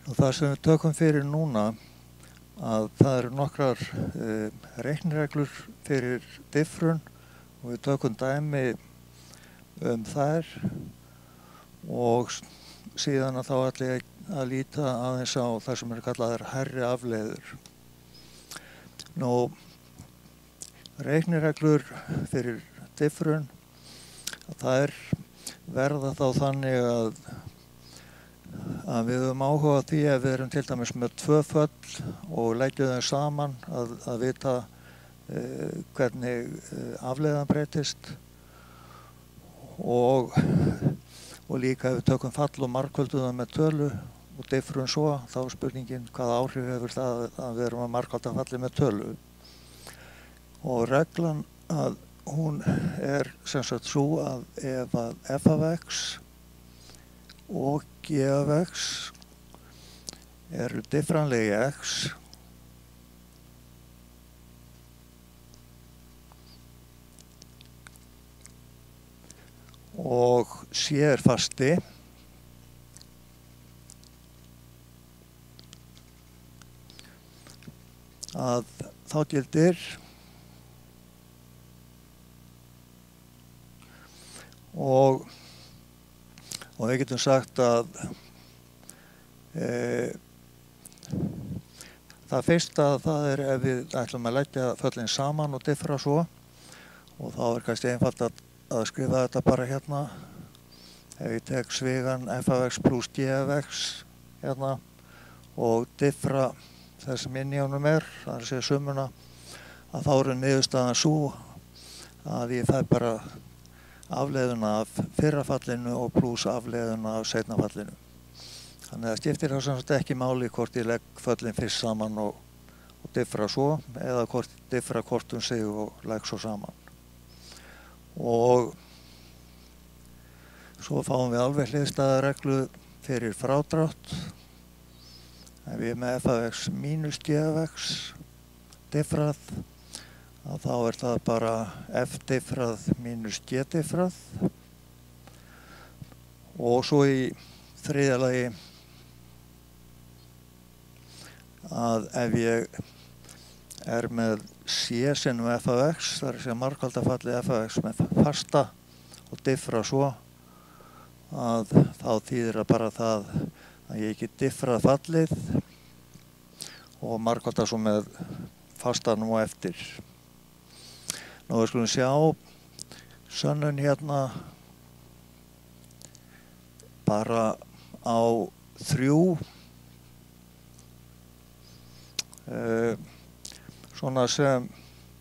Og það sem við tökum fyrir núna að það eru nokkrar reiknireglur fyrir diffrun og við tökum dæmi þær og síðan að þá ætla ég að líta aðeins á það sem eru kallaðar hærri afleiður. Nú, reiknireglur fyrir diffrun, þær verða þá þannig að við höfum áhuga á því ef við erum til dæmis með tvö föll og leggjum þau saman að vita hvernig afleiðan breytist og líka ef við tökum fall og margföldum það með tölu og diffrun svo, þá er spurningin hvaða áhrif hefur það að við erum að margfalda fallið með tölu. Og reglan að hún er sem sagt svo að ef að f af x og g af x eru diffranleg í x og c er fasti að þá gildir og við getum sagt að það fyrsta það er ef við ætlum að leggja föllin saman og diffra svo og þá er kannski einfalt að skrifa þetta bara hérna ef ég tek svigan f af x pluss g af x hérna og diffra það sem inn í honum það er að segja summuna að þá er niðurstaðan svo að ég fæ bara afleiðuna af fyrra fallinu og pluss afleiðuna af seinna fallinu. Þannig að það skiptir þá sem sagt ekki máli hvort ég legg föllin fyrst saman og diffra svo eða hvort diffra hvort sig og legg svo saman. Og svo fáum við alveg hliðstæða reglu fyrir frádrátt. Ef ég er með f af x mínus g af x diffrað að þá er það bara f diffrað mínus g diffrað og svo í þriðja lagi að ef ég er með c sinnum f af x, það er að segja margfaldafallið f af x með fasta og diffra svo að þá þýðir það bara það að ég ekki diffrað fallið og margfalda svo með fastan og eftir. Nú við skulum sjá sönnun hérna bara á 3 svona sem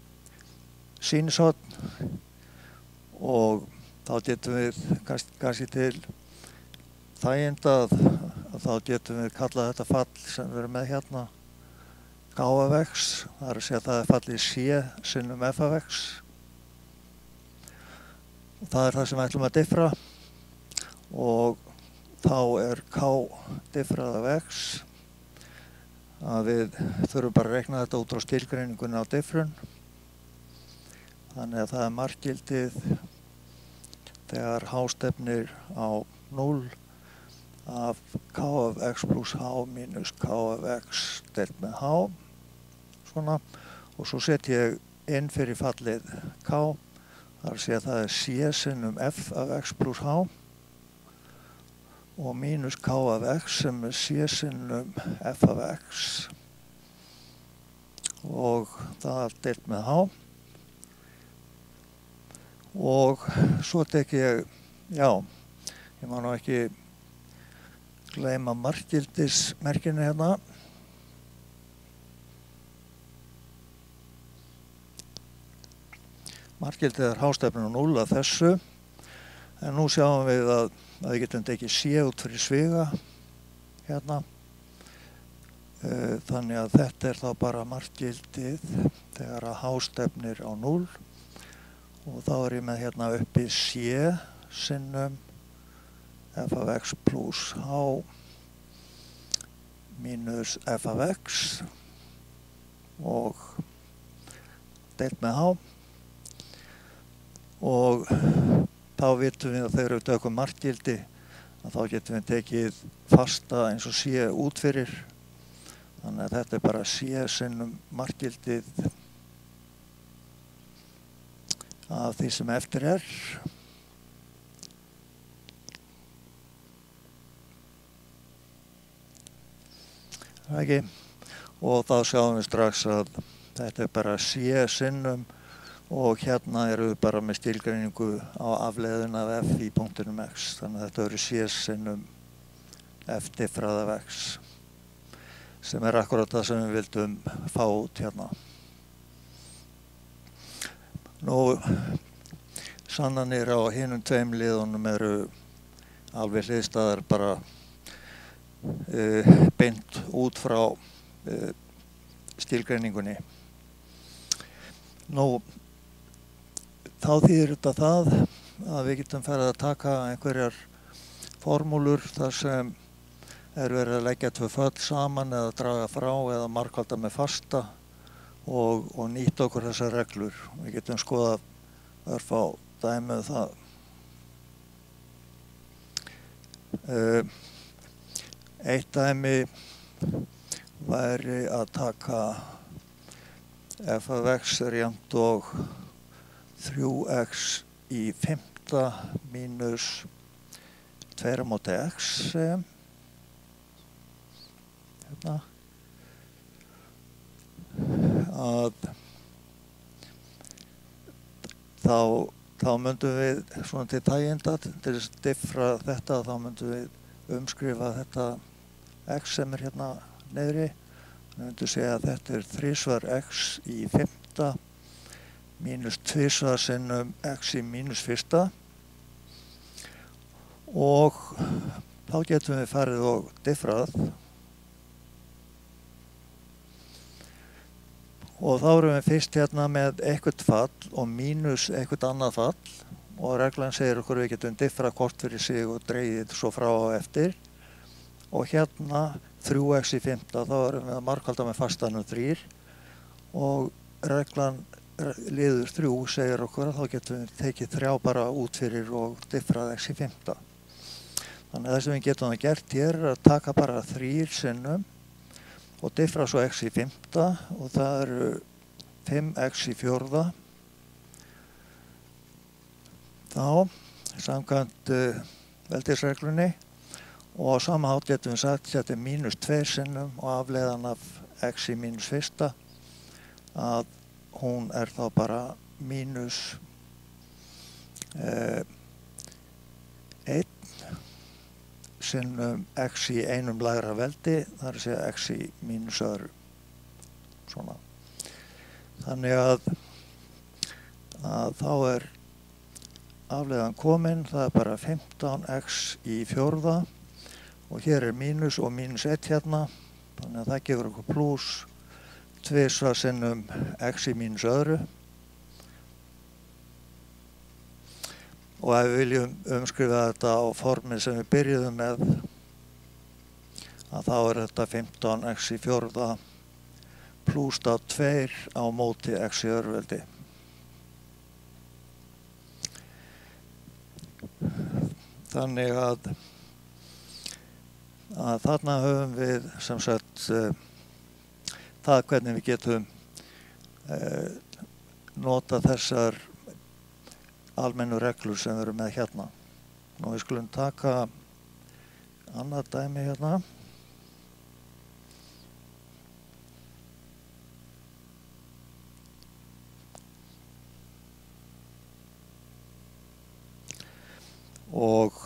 sýnishorn og þá getum við kannski til þæginda að þá getum við kallað þetta fall sem við erum með hérna g af x, það er að segja að það er fallið c sinnum f af x og það er það sem við ætlum að diffra og þá er k diffrað af x að við þurfum bara að reikna þetta út frá skilgreiningunni á diffrun þannig að það er markgildið þegar h stefnir á 0 af k af x pluss h mínus k af x deilt með h svona og svo set ég inn fyrir fallið k þar að segja að það er c sinnum f af x pluss h og mínus k af x sem er c sinnum f af x og það er deilt með h og svo tek ég, já, ég má nú ekki gleyma markgildismerkinu hérna markgildið er h-stefnun 0 að þessu en nú sjáum við að við getum tekið c út fyrir sviga hérna þannig að þetta er þá bara markgildið þegar að h stefnir á 0 og þá er ég með hérna uppi c sinnum f af x pluss h mínus f af x og deilt með h og þá vitum við að þegar við tökum markgildi að þá getum við tekið fasta eins og C út fyrir. Þannig að þetta bara C sinnum markgildið af því sem eftir Það ekki. Og þá sjáum við strax að þetta bara C sinnum og hérna eru við bara með stilgreiningu á afleiðun af f í punktinum x. Þannig að þetta eru C sinnum f diffrað af x, sem akkurat það sem við vildum fá út hérna. Sannanir á hinum tveim liðunum eru alveg hliðstæðar bara beint út frá stilgreiningunni. Þá þýðir þetta það að við getum farið að taka einhverjar formúlur þar sem verið að leggja tvö föll saman eða draga frá eða margfalda með fasta og nýta okkur þessar reglur. Við getum skoðað örfá dæmi það. Eitt dæmi væri að taka f af x er jafnt og 3x í 5 mínus 2 á móti x, hérna, að þá myndum við svona til þæginda, til þess að diffra þetta, þá myndum við umskrifa þetta x sem hérna niðri. Við myndum segja að þetta er 3 x í 5 mínus 2 sinnum x í mínus 1. Og þá getum við farið og diffrað. Og þá erum við fyrst hérna með eitthvað fall og mínus eitthvað annað fall. Og reglan segir okkur við getum diffrað hvort fyrir sig og dregið svo frá og eftir. Og hérna 3x í 5, þá erum við að margfalda með fastanum 3 og reglan liður 3 segir okkur að þá getum við tekið 3 bara út fyrir og diffrað x í 5. Þannig að það sem við getum að gert hér er að taka bara 3 sinnum og diffra svo x í 5 og það eru 5x í 4. Þá, samkvæmt veldisreglunni. Og á sama hátt getum við sagt að þetta er mínus 2 sinnum og afleiðan af x í mínus 1 að hún er þá bara mínus 1 sinnum x í einum lægra veldi, það er að segja x í mínus öðru. Svona. Þannig að þá er afleiðan komin, það er bara 15x í 4. Og hér er mínus og mínus 1 hérna, þannig að það gefur okkur pluss 2 sinnum x í mínus öðru. Og ef við viljum umskrifa þetta á formið sem við byrjuðum með, að þá er þetta 15x í 4 pluss 2 á móti x í öðru veldi. Þannig að þarna höfum við sem sagt það hvernig við getum nota þessar almennu reglur sem við erum með hérna. Nú við skulum taka annað dæmi hérna. Og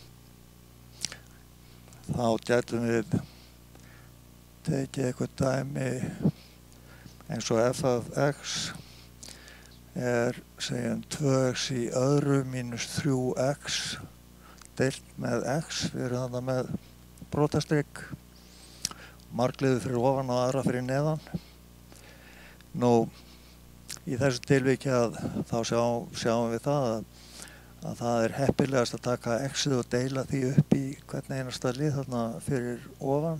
þá gætum við tekið eitthvað dæmi eins og f af x er segjum 2x í öðru mínus 3x deilt með x. Við erum þarna með brotastrygg, margliður fyrir ofan og aðra fyrir neðan. Nú, í þessu tilviki þá sjáum við það að það er heppilegast að taka x-ið og deila því upp í hvern einasta lið þarna fyrir ofan.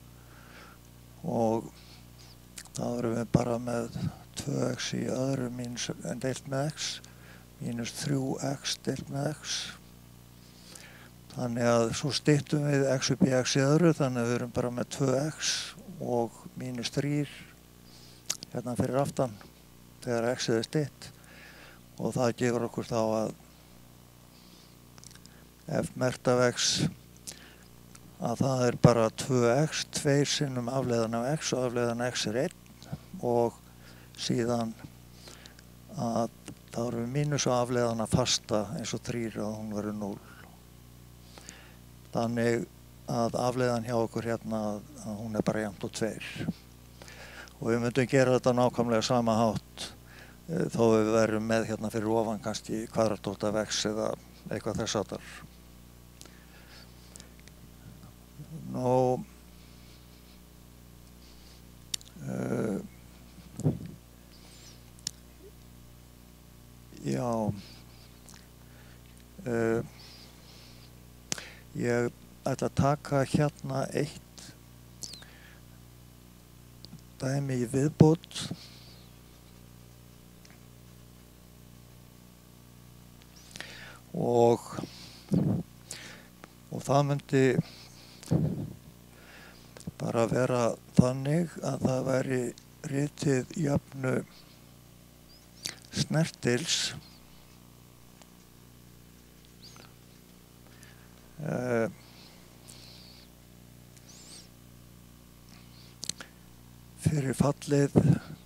Og þá erum við bara með 2x í öðru deilt með x, mínus 3x deilt með x. Þannig að svo styttum við x upp í x í öðru, þannig að við erum bara með 2x og mínus 3 hérna fyrir aftan þegar x-ið er stytt, og það gefur okkur þá að f merkt af x að það er bara 2x, 2 sinnum afleiðan af x og afleiðan x er 1, og síðan að þá erum við mínus og afleiðan af fasta eins og 3 og hún verður 0. Þannig að afleiðan hjá okkur hérna að hún er bara jafnt og 2. Og við myndum gera þetta nákvæmlega sama hátt þó við verum með hérna fyrir ofan kannski kvadratrót af x eða eitthvað þess áttar. Nú, já, ég ætla að taka hérna eitt dæmi í viðbót. Og það myndi bara vera þannig að það væri ritið jöfnu snertils fyrir fallið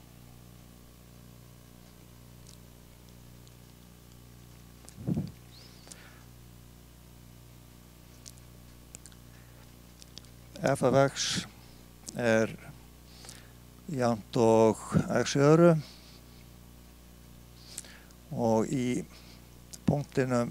f af x er jafnt og x í öðru, og í punktinum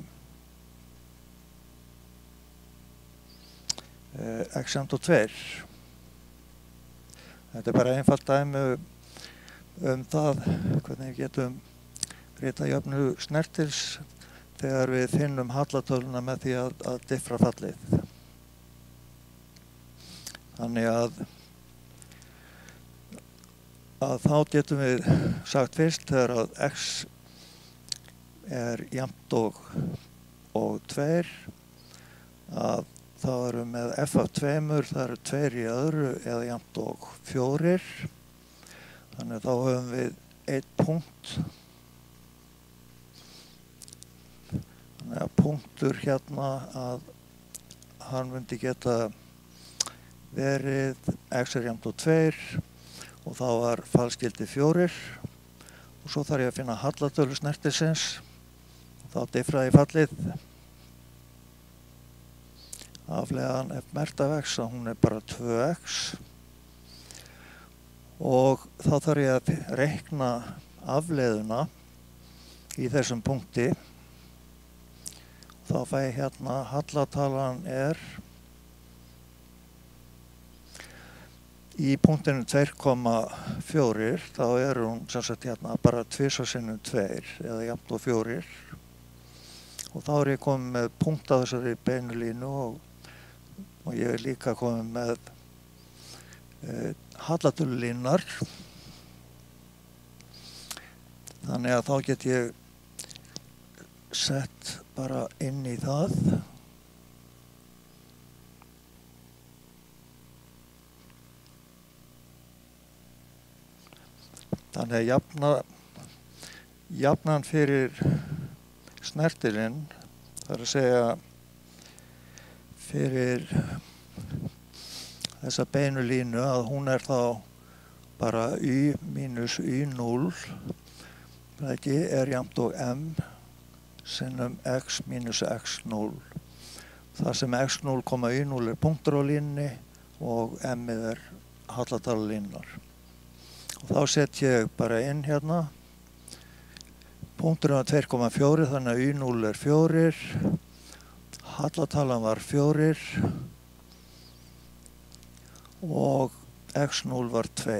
x jafnt og 2. Þetta er bara einfalt dæmi það hvernig við getum ritað jöfnu snertils þegar við finnum hallatöluna með því að diffra fallið. Þannig að þá getum við sagt fyrst þegar að x er jafnt og 2 að þá erum við með f af 2, það eru 2 í öðru eða jafnt og 4. Þannig að þá höfum við 1 punkt. Þannig að punktur hérna að hann myndi geta verið x er jafnt og 2 og þá var fallskildi 4, og svo þarf ég að finna hallatölu snertisins og þá diffraði fallið. Afleiðan f merkt af x að hún er bara 2x, og þá þarf ég að reikna afleiðuna í þessum punkti. Þá fæ ég hérna hallatalan er í punktinu 2,4, þá er hún sem sagt hérna bara 2 sinnum 2 eða jafnt og 4, og þá er ég komið með punkt á þessari beinu línu og ég er líka komið með hallatölulínar. Þannig að þá get ég sett bara inn í það. Þannig að jafnan fyrir snertilinn, það er að segja fyrir þessa beinu línu, að hún er þá bara y mínus y0 er jafnt og m sinnum x mínus x0. þar sem x0, y0 er punktur á línunni og m-ið er hallatala línunar. Og þá set ég bara inn hérna punkturinn var 2,4, þannig að y0 er 4, hallatalan var 4 og x0 var 2.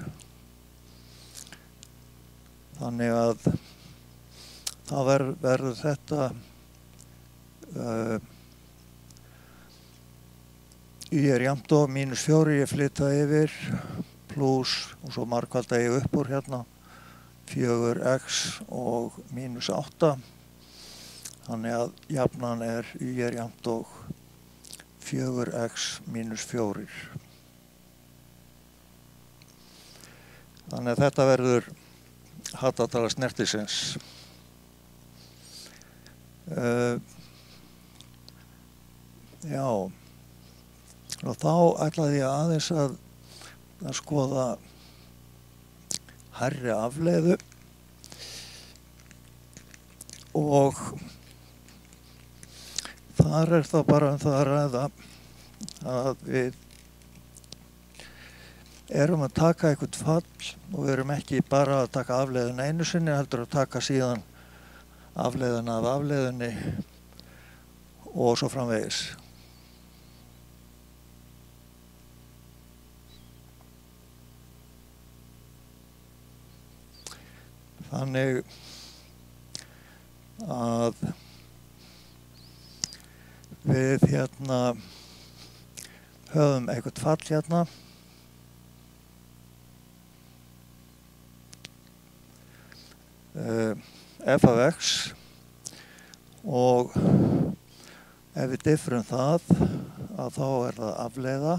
Þannig að þá verður þetta y er jafnt og mínus 4, ég flytta yfir, pluss, og svo margfalda ég upp úr hérna, 4x og mínus 8. Þannig að jafnan y jafnt og 4x mínus 4. Þannig að þetta verður hattatala snertisins. Já, og þá ætlaði ég aðeins að skoða hærri afleiðu og þar það bara það að ræða að við erum að taka eitthvað fall og við erum ekki bara að taka afleiðun einu sinni, heldur að taka síðan afleiðun af afleiðunni og svo framvegis. Þannig að við höfum eitthvað fall f af x og ef við diffrum það að þá það afleiða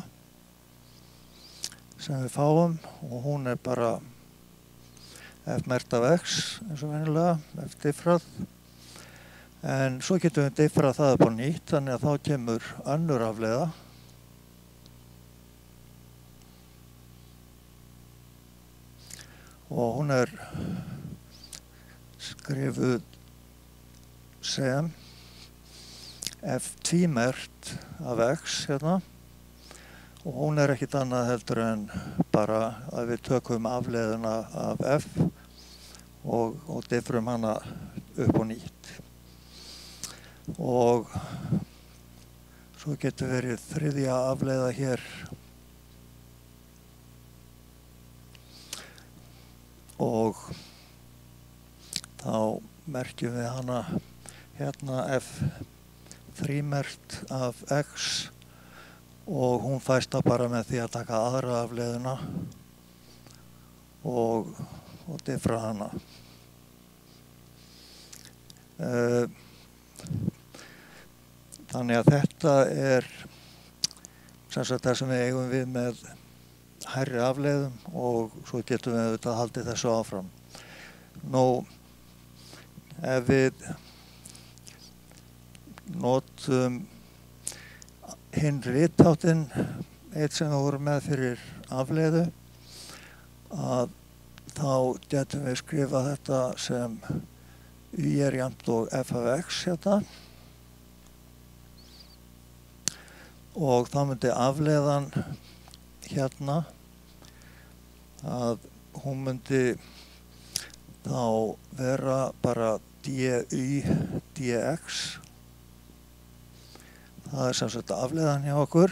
sem við fáum og hún bara f merkt af x eins og venjulega, f diffrað. En svo getum við diffrað það upp á nýtt, þannig að þá kemur önnur afleiða. Og hún skrifuð sem f tvímerkt af x og hún ekkert annað heldur en bara að við tökum afleiðuna af f og diffrum hana upp á nýtt. Og svo getur verið þriðja afleiða hér og þá merkjum við hana f þrímerkt af x og hún fæst það bara með því að taka aðra afleiðuna og diffra hana. Þannig að þetta sem sagt það sem við eigum við með hærri afleiðum og svo getum við auðvitað haldið þessu áfram. Nú, ef við notum hinn ritháttinn, eitt sem við vorum með fyrir afleiðu, að þá getum við skrifað þetta sem y jafnt og f af x og þá myndi afleiðan að hún myndi þá vera bara dy dx. Það sem sagt afleiðan hjá okkur.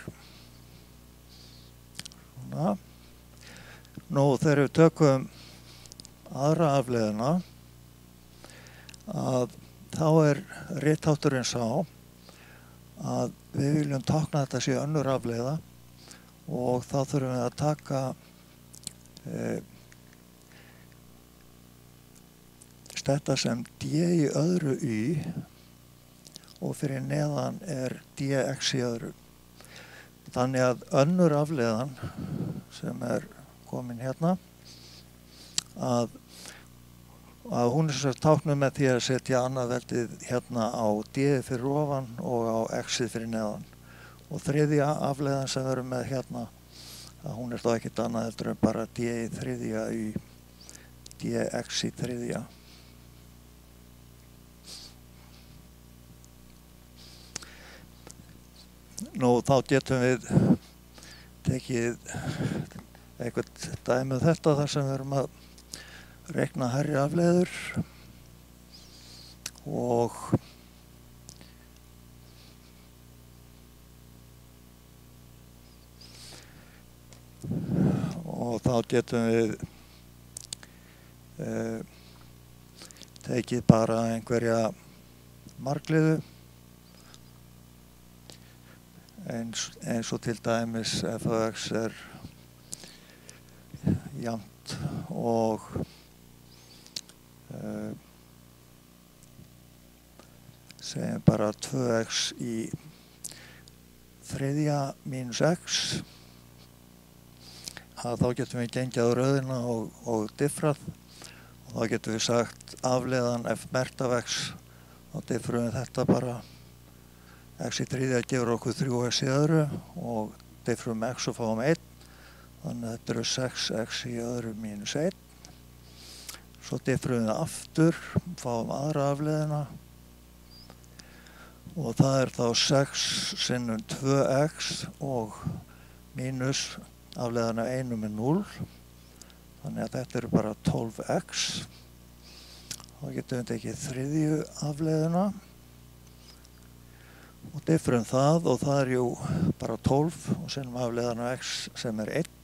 Svona. Nú þegar við tökum aðra afleiðuna að þá rithátturinn sá að við viljum tákna þetta sé önnur afleiða og þá þurfum við að taka þetta sem d í öðru y og fyrir neðan dx í öðru. Þannig að önnur afleiðan sem komin að hún sem táknuð með því að setja annað veldið á d fyrir ofan og á x fyrir neðan. Og þriðja afleiðan sem við erum með að hún þá ekkert annað heldur en bara d í þriðja í dx í þriðja. Nú þá getum við tekið eitthvað dæmi þetta þar sem við erum að reikna hærri afleiður og þá getum við tekið bara einhverja margliðu eins og til dæmis f af x jafnt og segjum bara 2x í þriðja mínus x, að þá getum við gengið á röðina og diffrað, og þá getum við sagt afleiðan f mert af x, þá diffrum við þetta bara x í þriðja gefur okkur 3x í öðru og diffrum x og fáum 1, þannig að þetta eru 6x í öðru mínus 1. Svo diffrum við aftur, fáum aðra afleiðina og það er þá 6 sinnum 2x og mínus afleiðan af 1 með 0, þannig að þetta eru bara 12x. Þá getum við tekið þriðju afleiðina og diffrum það, og það er jú bara 12 og sinnum afleiðan af x sem er 1.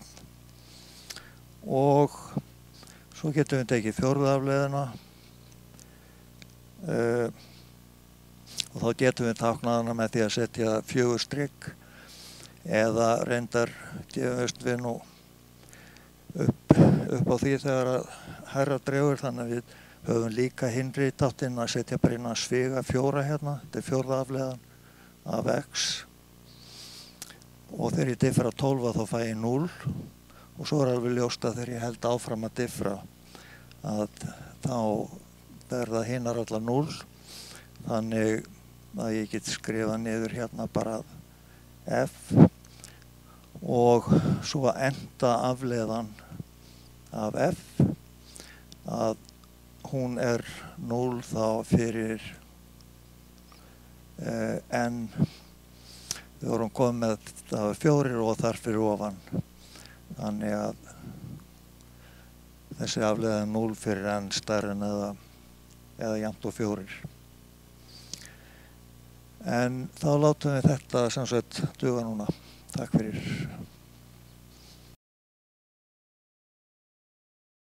Og svo getum við tekið fjórðu afleiðina og þá getum við táknað hana með því að setja 4 strik, eða reyndar gefumst við nú upp á því þegar að hærra dregur, þannig að við höfum líka hinri táttinn að setja bara innan sviga 4 hérna, þetta er fjórða afleiðan af x, og þegar ég diffra 12 þá fæ ég 0, og svo er alveg ljóst að þegar ég held áfram að diffra að þá verða hinar allar 0, þannig að ég get skrifað niður hérna bara f, og svo að enda afleiðan af f, að hún er 0 þá fyrir n, við vorum komið með það var 4 og þar fyrir ofan, þannig að þessi afleiðan 0 fyrir n stærri en eða jafnt og 4. En þá látum við þetta sem sagt duga núna. Takk fyrir.